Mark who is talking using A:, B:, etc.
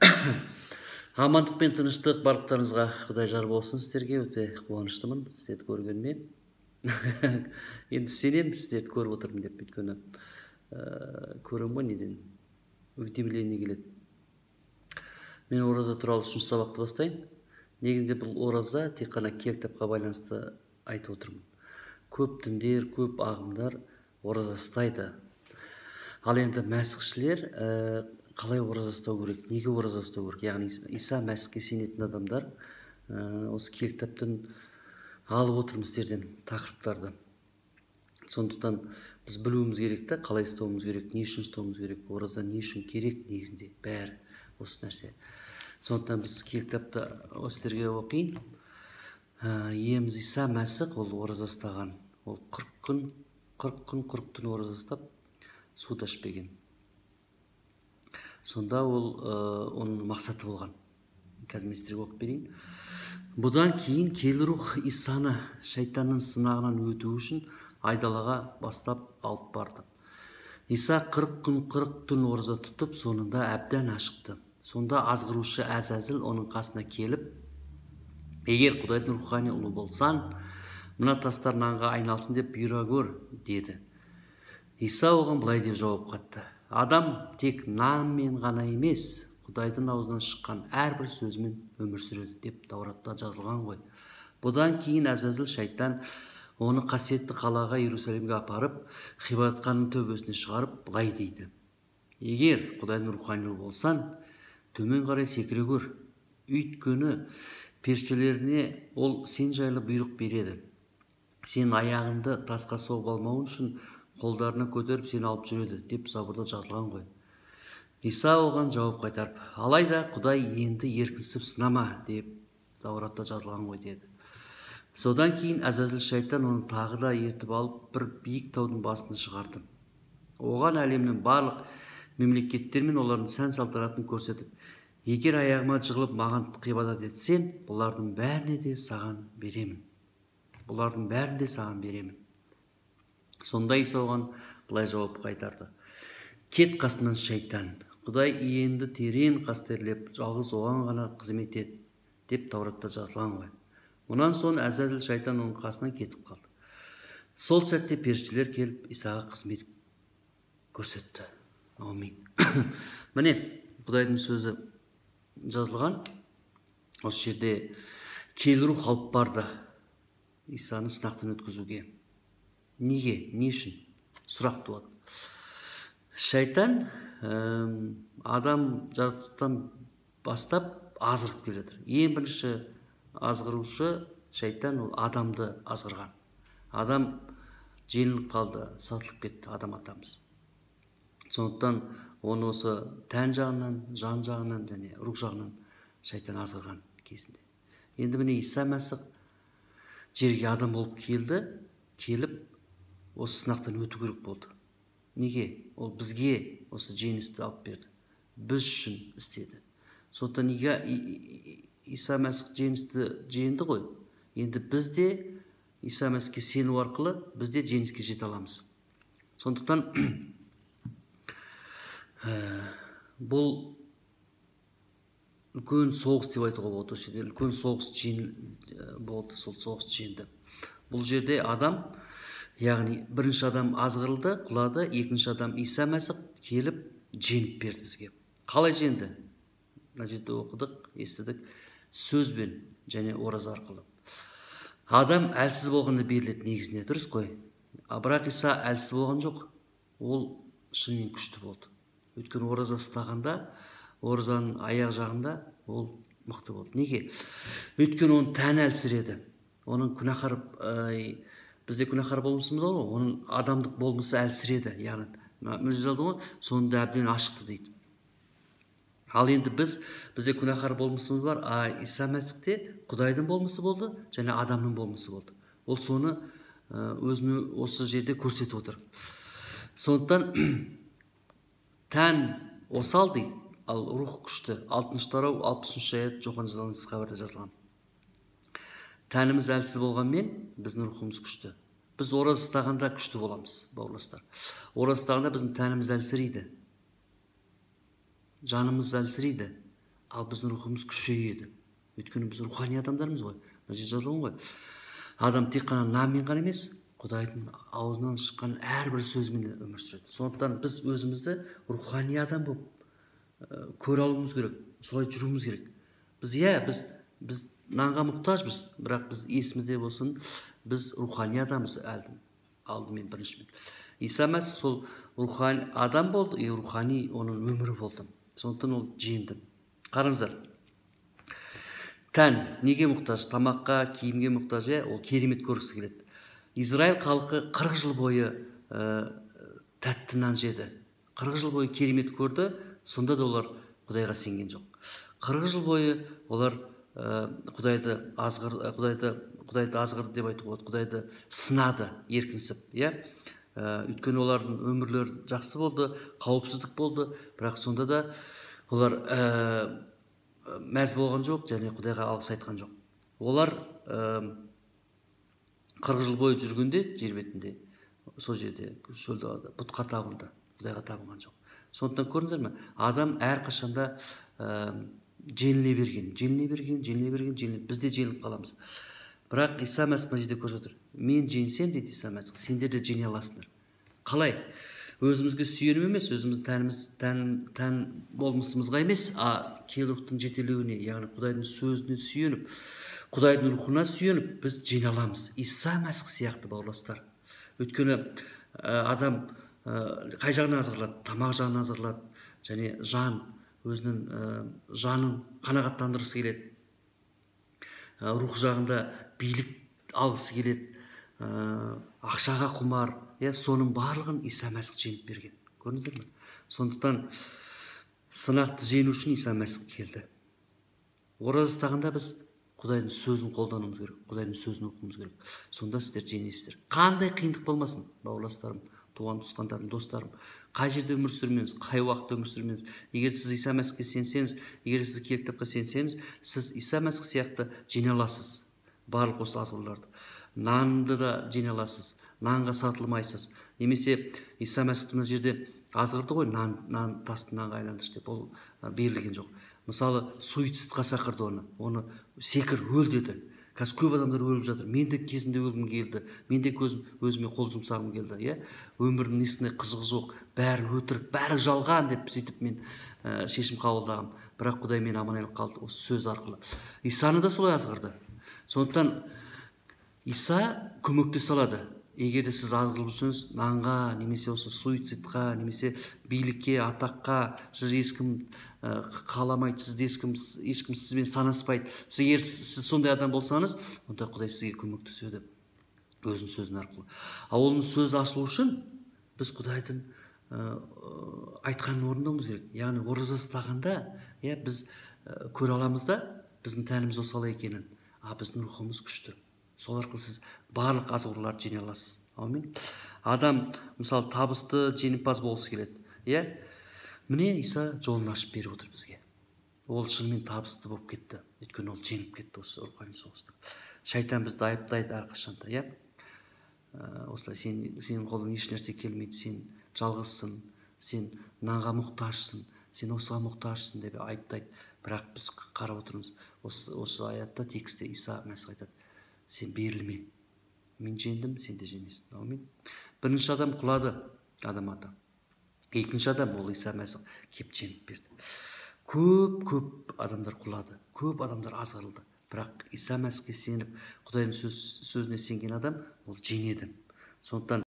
A: Амандық пен тыныштық барлықтарыңызға Құдай жар болсын. Сіздерге өте қуаныштымын сіздерді көргеніме. Енді сенемін сіздерді көріп отырмын деп, өйткені көремін ғой неден удивление келеді. Мен ораза туралы 3 сабақты бастайын. Негізінде бұл ораза тек қана кітапқа байланысты айтып отырмын. Көп діндер, көп ағымдар ораза ұстайды. Ал енді мәсіхшілер қалай ораза ұстау керек, неге ораза ұстау керек? Яғни Иса Мәсіхке сенетін адамдар осы кітаптан алып отырмыз сіздерден тақырыптарды. Сондықтан біз білуіміз керек та, қалай ұстауымыз керек, не үшін ұстауымыз керек, ораза не үшін керек негізінде бәрі осы нәрсе. Сондықтан біз кітапты сіздерге оқиын. Иеміз Иса Мәсіх ол ораза ұстаған. Ол 40 түн ораза ұстап суды ішпеген. Сонда ол оның мақсаты болған. Қазір мен сіздерге оқып берейін. Бұдан кейін келі рух Исаны шайтанның сынағынан өту үшін айдалаға бастап алып барды. Иса 40 түн ораза тұтып, соңында әбден ашықты. Сонда азғырушы Әзәзіл оның қасына келіп, егер Құдайдың рухани ұлы болсаң, мына тастар нанға айналсын деп бұйыра көр, деді. Иса оған былай деп жауап қатты: адам тек нанмен ғана емес, Құдайдың аузынан шыққан әрбір сөзімен өмір сүреді деп Тауратта жазылған ғой. Бұдан кейін Әзәзіл шайтан оны қасиетті қалаға Иерусалимге апарып, ғибадатхананың төбесіне шығарып, былай дейді: егер Құдайдың рухани болсаң, төмен қарай секіре көр. Өйткені періштелеріне ол сен жайлы бұйрық береді. Сен аяғыңды тасқа соғып алмауың үшін қолдарына көтеріп сені алып жүреді деп Забурда жазылған ғой. Иса оған жауап қайтарып: алайда Құдай енді еркінсіп сынама деп Тауратта жазылған ғой, деді. Содан кейін Әзәзіл шайтан оны тағы да ертіп алып бір биік таудың басына шығарды. Оған әлемнің барлық мемлекеттер мен олардың сән салтанатын көрсетіп, егер аяғыма жығылып маған ғибадат етсең, бұлардың бәріне де саған беремін. Сонда Иса оған былай жауап қайтарды: кет қасымнан шайтан, Құдай иенді терең қастерлеп, жалғыз оған ғана қызмет ет деп Тауратта жазылған ғой. Мұнан соң Әзәзіл шайтан оның қасынан кетіп қалды. Сол сәтте періштелер келіп Исаға қызмет көрсетті. Амин. Міне, Құдайдың сөзі жазылған. Осы жерде келі рух алып барды Исаны сынақтан өткізуге. Неге? Не үшін? Сұрақ туады. Шайтан адам жаратылыстан бастап азғырып келе жатыр. Ең бірінші азғырушы шайтан ол адамды азғырған. Адам жеңіліп қалды, сатылып кетті адам атамыз. Сондықтан оны осы тән жағынан, жан жағынан және рух жағынан шайтан азғырған кезінде. Енді міне Иса Мәсіх жерге адам болып келіп осы сынақтан өту керек болды. Неге? Ол бізге осы жеңісті алып берді. Біз үшін істеді. Сондықтан Иса Мәсіх жеңісті жеңді ғой. Енді біз де Иса Мәсіхке сену арқылы біз де жеңіске жете аламыз. Сондықтан бұл үлкен соғыс деп айтуға болады. Осы жерде үлкен соғыс болды, сол соғыс жеңді. Бұл жерде адам, яғни бірінші адам азғырылды, құлады, екінші адам Иса Мәсіх келіп жеңіп берді бізге. Қалай жеңді? Мына жерде оқыдық, естідік, сөзбен және ораза арқылы. Адам әлсіз болғанда беріледі негізінде, дұрыс қой. Бірақ Иса әлсіз болған жоқ. Ол шынымен күшті болды. Өйткені ораза ұстағанда, оразаның аяқ жағында ол мықты болды. Неге? Өйткені оның тәні әлсіреді. Оның күнәһар, бізде күнәһар болмысымыз бар ғой, оның адамдық болмысы әлсіреді. Яғни, мүлжалды ғой, сонда әбден ашықты дейді. Ал енді бізде күнәһар болмысымыз бар, Иса Мәсіхте Құдайдың болмысы болды және адамның болмысы болды. Ол соны өзіне осы жерде көрсетіп отыр. Сондықтан тән осал дейді, ал рух күшті. 60 тарау 60 аят Жохан жазған хабарда жазылған. Тәніміз әлсіз болғанмен, біздің рухымыз күшті. Біз ораза ұстағанда күшті боламыз, бауырластар. Ораза ұстағанда біздің тәніміз әлсірейді. Жанымыз әлсірейді. ал біздің рухымыз күшейеді. Өйткені біз рухани адамдармыз ғой. Мына жерде жазылған ғой. Адам тек қана нанмен ғана емес, Құдайдың аузынан шыққан әрбір сөзімен өмір сүреді. Сондықтан біз өзімізді рухани адам болып көре алуымыз керек, солай жүруіміз керек. Біз нанға мұқтажбыз, бірақ біз есімізде болсын, біз рухани адамбыз алдымен біріншіден. Иса Мәсіх сол рухани адам болды, рухани оның өмірі болды. Сондықтан ол жеңді. Қараңыздар. Тән неге мұқтаж? Тамаққа, киімге мұқтаж, ол керемет көргісі келеді. Израиль халқы 40 жыл бойы тәтті нан жеді. 40 жыл бойы керемет көрді, сонда да олар Құдайға сенген жоқ. 40 жыл бойы олар Құдайды азғыр деп айтуға болады, Құдайды сынады, еркінсіп, өйткені олардың өмірлері жақсы болды, қауіпсіздік болды, бірақ сонда да олар мәз болған жоқ, және Құдайға алғыс айтқан жоқ. Олар 40 жыл бойы жүргенде жер бетінде, сол жерде шөл далада бұтқа табынды, Құдайға табынған жоқ. Сондықтан көрдіңіздер ме? Адам әрқашанда жеңіле берген, біз де жеңіліп қаламыз. Бірақ Иса Мәсіх мына жерде көрсетіп отыр. Мен жеңсем дейді Иса Мәсіх, сендер де жеңе аласыңдар. Қалай? Өзімізге сүйеніп емес, өзіміз тән болмысымызға емес, киелі рухтың жетелеуіне, яғни Құдайдың сөзіне сүйеніп, Құдайдың рухына сүйеніп, біз жеңе аламыз. Иса Мәсіх сияқты бауырластар. Өйткені адам қай жағынан азғырылады? Тамақ жағынан азғырылады, және жан өзінің жанын қанағаттандырғысы келеді. Рух жағында билік алғысы келеді, ақшаға құмар, соның барлығын Иса Мәсіх жеңіп берген. Көрдіңіздер ме? Сондықтан сынақты жеңу үшін Иса Мәсіх келді. Ораза ұстағанда біз Құдайдың сөзін қолдануымыз керек, Құдайдың сөзін оқуымыз керек. Сонда сіздер жеңесіздер. Қандай қиындық болмасын, бауырластарым, туған туысқандарым, достарым, қай жерде өмір сүрмеңіз, қай уақытта өмір сүрмеңіз, егер сіз Иса Мәсіхке сенсеңіз, егер сіз киелі кітапқа сенсеңіз, сіз Иса Мәсіх сияқты жеңе аласыз барлық осы азғырларды. Нанды да жеңе аласыз, нанға сатылмайсыз. Немесе Иса Мәсіх мына жерде азғырды ғой, нан тасты нанға айналдыршы деп, ол берілген жоқ. Мысалы, суицидқа шақырды оны секір, өл деді. Қазір көп адамдар өліп жатыр. Мен де кезінде өлгім келді. Мен де өзіме қол жұмсағым келді. Өмірдің несіне қызығы жоқ, бәрі өтірік, бәрі жалған деп сөйтіп мен шешім қабылдағам. Бірақ Құдай мені аман алып қалды осы сөз арқылы. Исаны да солай азғырды. Сондықтан Иса көмектесе алады. Егер де сіз азғырылып жүрсеңіз, нанға, немесе осы суицидқа, немесе билікке, атаққа, сіз ешкім қаламайды, ешкім сізбен санаспайды. Егер сіз сондай адам болсаңыз, онда Құдай сізге көмектеседі өзінің сөзінің арқылы. Оның сөзі ашылу үшін біз Құдайдың айтқанын орындауымыз керек. Яғни ораза ұстағанда біз көре аламыз да, біздің тәніміз осал екенін, біздің рухымыз күшті. Сол арқылы сіз барлық азғырларды жеңе аласыз. Аумин. Адам, мысалы, табысты жеңімпаз болғысы келеді. Міне Иса жолын ашып беріп отыр бізге. Ол шынымен табысты болып кетті. Өйткені ол жеңіп кетті осы рухани соғыста. Шайтан бізді айыптайды әрқашанда. Осылай сенің қолыңнан еш нәрсе келмейді, сен жалғызсың, сен нанға мұқтажсың, сен осыған мұқтажсың деп айыптайды. Бірақ біз қарап отырмыз. Осы аятта, текстте Иса Мәсіх айтады: сен берілме. Мен жеңдім, сен де жеңесің. Аумин. Бірінші адам құлады, адам ата. Екінші адам, ол Иса Мәсіх кеп жеңіп берді. Көп адамдар құлады, көп адамдар азғырылды. Бірақ Иса Мәсіхке сеніп, Құдайдың сөзіне сенген адам, ол жеңеді. Сондықтан